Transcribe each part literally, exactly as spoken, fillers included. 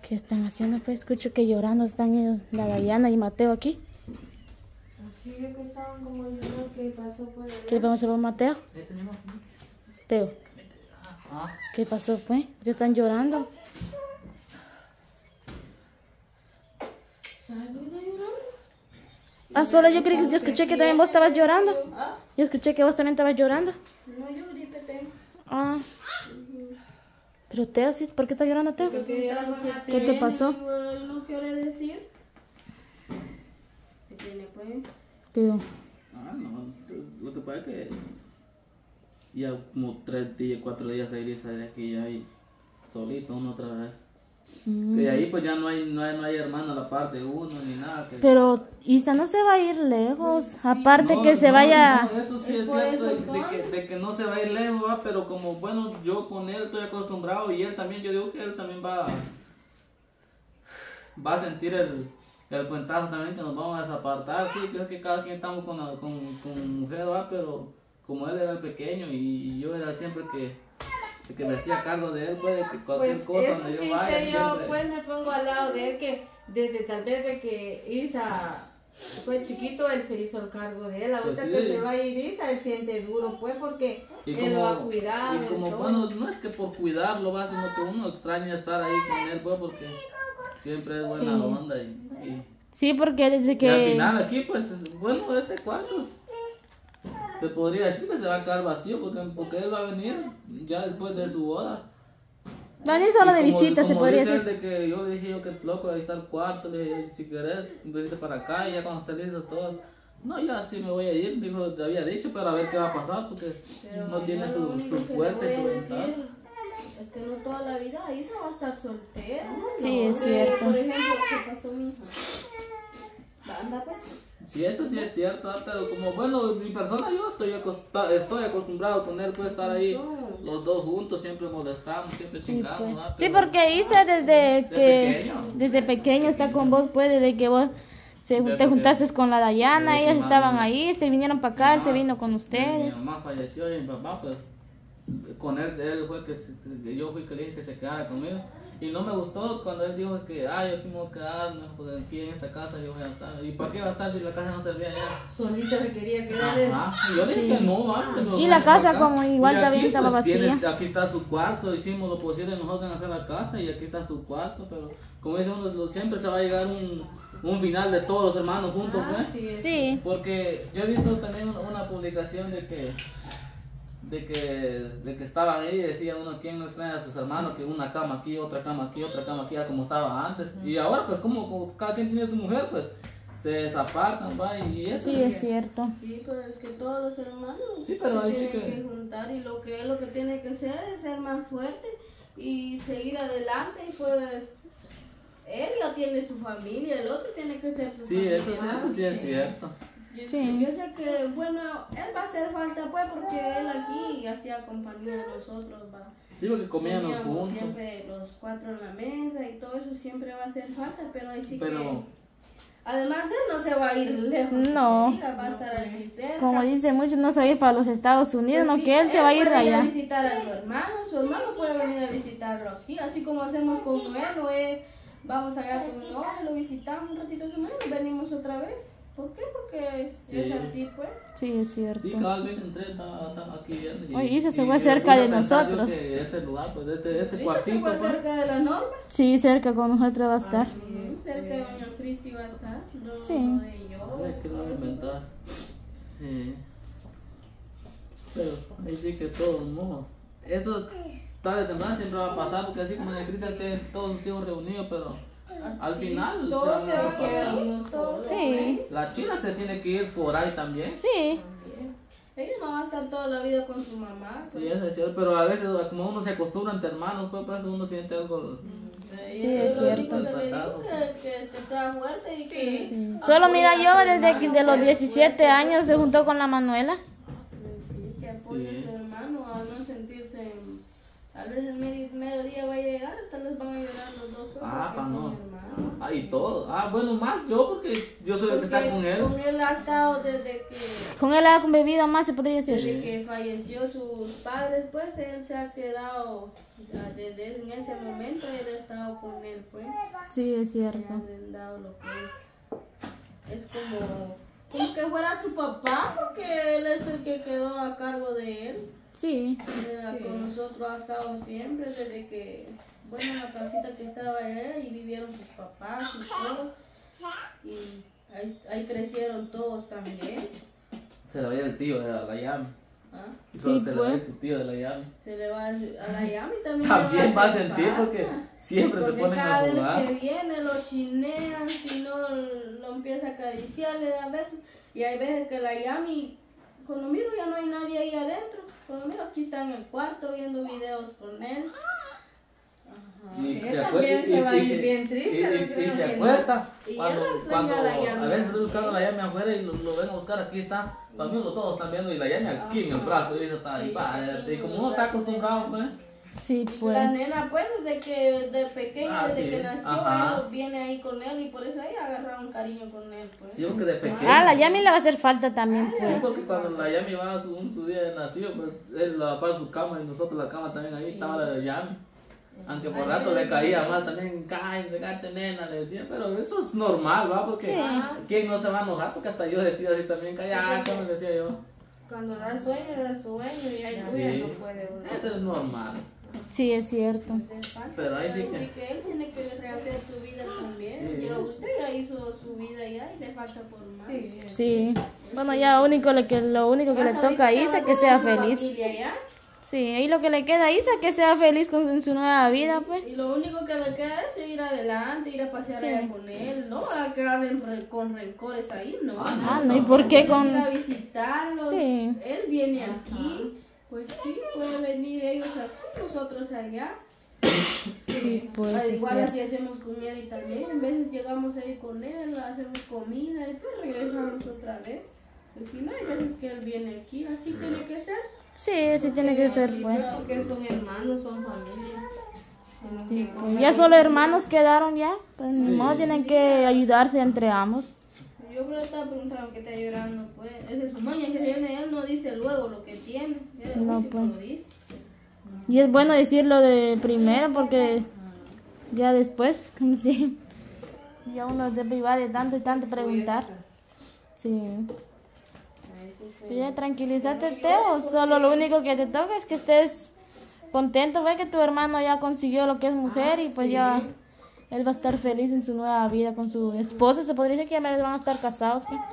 ¿Qué están haciendo? Pues escucho que llorando están ellos, la Dayana y Mateo aquí. Así de que estaban como llorando. ¿Qué pasó? Pues, ¿Qué pasó con Mateo? Teo. ¿Qué pasó pues? ¿Por qué están llorando? ¿Sabes por qué está llorando? Ah, solo yo creí que yo escuché que también vos estabas llorando. ¿Ah? Yo escuché que vos también estabas llorando. No, yo grité, Teo. Ah. Pero Teo, ¿sí? ¿Por qué está llorando Teo? Porque algo que ¿Qué te tiene, pasó? digo, no quiere decir. ¿Qué tiene pues? Teo. Ah, no, lo que pasa es que ya como tres días, cuatro días se irse de aquí ya y solito uno otra vez. Mm. Y ahí pues ya no hay, no hay, no hay hermano a la parte de uno ni nada. Que... Pero Isa no se va a ir lejos. Aparte No, que se no, vaya... no, eso sí Es es, por cierto, eso, de, de que, entonces. de que no se va a ir lejos, ¿va? Pero como bueno, yo con él estoy acostumbrado y él también, yo digo que él también va, va a sentir el, el cuentazo también que nos vamos a desapartar. Sí, creo que cada quien estamos con, la- con, con mujer, ¿va? Pero como él era el pequeño y, y yo era siempre que, que me hacía cargo de él, pues de que cualquier Pues cosa eso donde sí yo vaya sé yo, siempre... pues me pongo al lado de él que desde tal vez de que Isa fue chiquito, él se hizo el cargo de él. Ahorita Pues sí. que se va a ir Isa, él siente duro, pues porque Y él lo va a cuidar. y como todo. bueno, no es que por cuidarlo va, sino que uno extraña estar ahí con él, pues, porque siempre es buena Sí. onda y, y, Sí, porque desde y al que... final aquí, pues, bueno, este cuarto se podría decir que se va a quedar vacío porque, porque él va a venir ya después de su boda. Van a ir solo Y de como- visita, se como podría dice decir. él de que yo le dije yo que loco, ahí está el cuarto, le dije, si querés, venite para acá y ya cuando esté listo todo. No, ya sí me voy a ir, dijo, te había dicho, pero a ver qué va a pasar porque Pero no tiene yo su, lo único su que le puerta y voy su a ventana. decir es que no toda la vida Isa va a estar soltera. Sí, ¿no? es Que, cierto. Por ejemplo, ¿qué pasó mi hija? Anda pues. Sí, eso sí es cierto, ah, pero como bueno, mi persona yo estoy, acosta- estoy acostumbrado con él, puede estar ahí los dos juntos, siempre molestamos, siempre Sí, chingamos. pues. ah, Sí, pero- porque Isa desde que... pequeño. Desde pequeño está con vos, pues, desde que vos se, Desde te que- juntaste con la Dayana, desde que ellas mami- estaban ahí, se vinieron para acá, él se Ah, vino con Mi ustedes. mamá falleció y mi papá, pues, con él, él fue que, se- que yo fui que le dije que se quedara conmigo. Y no me gustó cuando él dijo que, ah, yo aquí me voy a quedar, no, porque aquí en esta casa yo voy a estar. ¿Y para qué va a estar si la casa no servía ya? Solita se quería quedar. Ajá, y yo dije que no, va. que nos Y la vamos casa acá. como igual Y también aquí, estaba pues, tiene- vacía. aquí está su cuarto, hicimos lo posible nosotros en hacer la casa y aquí está su cuarto, pero como dice uno, lo- siempre se va a llegar un, un final de todos los hermanos juntos, Ah, ¿pues? sí, es- Sí, Porque yo he visto también una, una publicación de que de que de que estaban ahí y decía uno quién no extraña a sus hermanos, que una cama aquí, otra cama aquí, otra cama aquí, ya como estaba antes. Y ahora pues como, como cada quien tiene su mujer, pues se desapartan, va, y eso sí, es cierto. Sí, pues es que todos los hermanos Sí, pero se ahí sí tienen que- que... juntar y lo que él lo que tiene que hacer es ser más fuerte y seguir adelante y pues él ya tiene su familia, el otro tiene que ser su Sí, familia. eso, eso sí es cierto. Yo, Sí. yo sé que, bueno, él va a hacer falta pues porque él aquí hacía compañía de nosotros, va. Sí, porque comíamos Comíamos juntos. siempre los cuatro en la mesa y todo eso siempre va a hacer falta, pero ahí sí Pero- que... Además él no se va a ir lejos, No. que diga, va a estar aquí cerca. Como dicen muchos, no se va a ir para los Estados Unidos, Pues no, sí, que él se va a ir de puede allá. a visitar a su hermano, su hermano puede venir a visitarlo aquí, así como hacemos con Noé, Noé, vamos allá con Noé, lo visitamos un ratito a su hermano y venimos otra vez. ¿Por qué? Porque Sí. es así, pues. Sí, es cierto. Sí, cabal, bien entré, estaba, estaba aquí viendo. y- Oye, Isa se y fue me cerca puse de a pensar yo nosotros. que este lugar, pues este, este Ahorita cuartito, se fue pues, cerca de la norma. Sí, cerca con nosotros va a estar. Sí, cerca de Doña Cristi va a estar. No, Sí. no de yo. Ay, que lo voy a inventar. Sí. Pero ahí sí que todos modos. Eso tarde o temprano siempre va a pasar porque así como en el Cristian tienen todos sus hijos reunidos, pero al final se Todos van se a van a quedar separar. uno solo. Sí, La china se tiene que ir por ahí también. sí. También. Ella no va a estar toda la vida con su mamá. Sí, eso es cierto, pero a veces como uno se acostumbra entre hermanos, pues por eso uno siente algo. Sí, es cierto. Lo único que le digo que, que, que sea fuerte y que... Sí. Solo mira yo desde que de los diecisiete años se juntó con la Manuela. Sí, que apoye Sí. a su hermano a no sentirse... Tal vez el medio, mediodía va a llegar, tal vez van a llorar los dos. pues, Ah, porque pa' son no. hermanos. Ah, y todo. Ah, bueno, más yo porque yo soy el que está Porque con él. Con él ha estado desde que, Con él ha convivido más, se podría desde decir. que falleció sus padres, pues él se ha quedado, ya desde en ese momento él ha estado con él, pues. Sí, es Le cierto. han dado lo que es, es como, como que fuera su papá, porque él es el que quedó a cargo de él. Sí, Él con nosotros ha estado siempre desde que, bueno, la casita que estaba allá y vivieron sus papás y todo. Y ahí, ahí crecieron todos también. Se le va a ir el tío de la Yami. ¿Ah? Y solo Sí, se le va a ir pues. su tío de la Yami. Se le va a, a la Yami también. También le va a hacer sentir falta. porque siempre se Porque ponen cada a vez jugar. que viene lo chinean, si no lo empieza a acariciar, le da besos. Y hay veces que la Yami, cuando miro ya no hay nadie ahí adentro. Cuando miro aquí está en el cuarto viendo videos con él. Ajá. Y Ella se también acuesta, se y, va a y ir se- bien triste, y- y- no y creo se que no. acuesta Y cuando, ella extraña cuando a la Yami. a veces estoy buscando a la Yami afuera y lo, lo ven a buscar, aquí está, también lo todos están viendo y la Yami aquí en el brazo y eso está ahí, Sí, pa, aquí y en como el uno está brazo. acostumbrado pues, sí, La pues. nena, pues, desde que de pequeña, Ah, desde sí. que nació, Ajá. él viene ahí con él y por eso ahí agarraron cariño con él, pues. sí, porque de pequeño. Ah, la Yami le va a hacer falta también, Sí, pues. porque cuando la Yami va a su, su día de nacido, pues él la para su cama y nosotros la cama también ahí, estaba la de Yami. Aunque por Ay, rato le sí. caía mal también, cae, pegate nena, le decía, pero eso es normal, ¿va? Porque Sí. ¿quién no se va a enojar? Porque hasta yo decía así también, cállate, me decía yo. Cuando da sueño, da sueño y ahí Sí. ya no puede uno. Eso es normal. Sí, es cierto. Pero ahí sí que- Así que él tiene que rehacer su vida también. Sí. Ya usted ya hizo su vida ya y le falta por más. Sí. Sí. Bueno, ya único lo que lo único que le toca a Isa es que sea feliz. Ya. Sí, ahí lo que le queda a Isa es que sea feliz con en su nueva vida, pues. Y lo único que le queda es ir adelante, ir a pasear Sí. allá con él, no a quedar en re- con rencores ahí, no. Ah, no, ¿y por qué con...? Ir a visitarlo, Sí. él viene aquí, pues sí, pueden venir ellos aquí, nosotros allá. Sí, pues, Al sí, igual cierto. así hacemos con él y también, en veces llegamos ahí con él, hacemos comida y pues regresamos otra vez. Pues si no, hay veces que él viene aquí, así tiene que ser. Sí, sí tiene que ser, Sí, pues. pero porque son hermanos, son familia. Tienen Sí, que pues. comer. Ya solo hermanos quedaron ya. Pues ni Sí. modo, tienen que ayudarse entre ambos. Yo pero estaba preguntando que está llorando, pues. Esa es su maña, que viene él no dice luego lo que tiene. Él No, último pues. lo dice. Y es bueno decirlo de primero porque ya después, como si ya uno debe va de tanto y tanto preguntar. Sí. Pues ya tranquilízate, Teo. Solo lo único que te toca es que estés contento, ve que tu hermano ya consiguió lo que es mujer y pues ya él va a estar feliz en su nueva vida con su esposo. Se podría decir que ya van a estar casados, pues.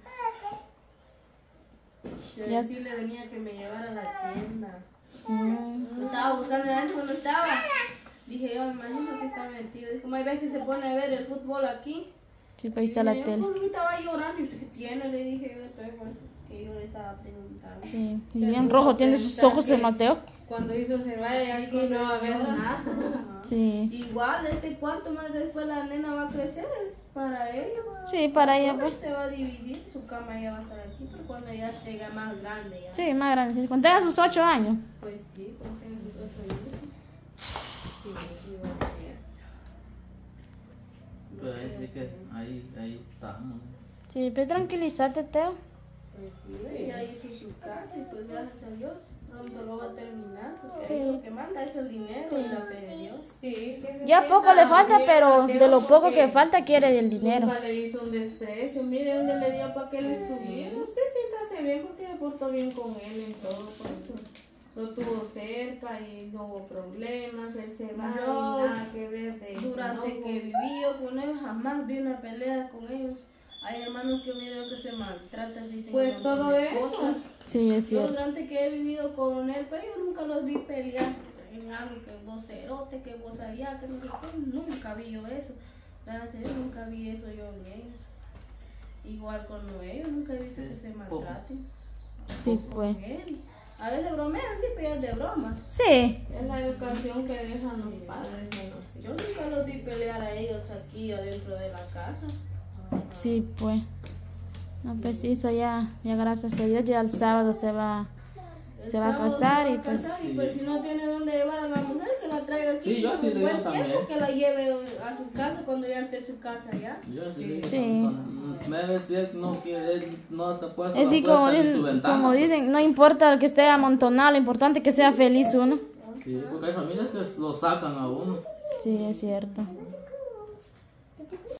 Si Ya sí le venía que me llevara a la tienda. Mm. Lo estaba buscando antes cuando estaba. Dije yo, me imagino que está metido. Dijo, hay veces que se pone a ver el fútbol aquí. Sí, pues ahí está la Y yo, tele. pues, estaba llorando. ¿Y usted qué tiene? Le dije yo, entonces, pues, que yo le estaba preguntando. Sí, y bien rojo tiene sus ojos el Mateo. Cuando hizo se vaya aquí no va a haber nada. Ajá. Sí, Igual, este cuarto más después la nena va a crecer es para ella. sí, para ella, Entonces pues. se va a dividir, su cama ya va a estar aquí, pero cuando ya esté más grande ya. Sí, más grande. sí. Cuando tenga sus ocho años. Pues sí, cuando tenga sus ocho años. Sí, sí va a ser. Pero ahí sí que ahí, ahí estamos. Sí, pero tranquilízate, Teo. Pues sí, ella hizo su casa y pues gracias a Dios pronto lo va a terminar, porque Sí. ahí lo que manda es el dinero y la fe de Dios. Sí, que se Ya sienta poco le falta, bien, pero Mateo, de lo poco porque que falta quiere el dinero. Nunca le hizo un desprecio. Mire dónde le dio para que él estuviera. Usted siéntase bien porque se portó bien con él en todo. Pues, lo tuvo cerca y no hubo problemas. Él se va Yo, y nada que ver de Durante no, que viví yo con ellos, jamás vi una pelea con ellos. Hay hermanos que miro que se maltratan, dicen Pues un todo montón de eso. cosas. Sí, es Yo cierto. durante que he vivido con él, pero yo nunca los vi pelear en algo que vos cerote, que vos sabías, que no sé qué. Nunca vi yo eso. Gracias a Dios, nunca vi eso yo en ellos. Igual con ellos, nunca he visto que se maltraten. Sí, pues. Con él. A veces bromean, sí, pero es de broma. Sí, es la educación que dejan los padres de los Yo hijos. nunca los vi pelear a ellos aquí adentro de la casa. sí, pues. No, pues sí, eso ya, ya gracias a Dios, ya el sábado se va, El se va a sábado casar se y va a pues. casar, y pues si no tiene dónde llevar a la mujer, que la traiga aquí Sí, yo así un le buen digo tiempo, también. que la lleve a su casa cuando ya esté su casa ya. Yo sí, Sí. digo, Sí. cuando me ve si él no quiere, él no está puesto Es la así como puerta ni su dicen, ventana. como dicen, no importa que esté amontonado, lo importante es que sea feliz uno. Sí, porque hay familias que lo sacan a uno. Sí, es cierto.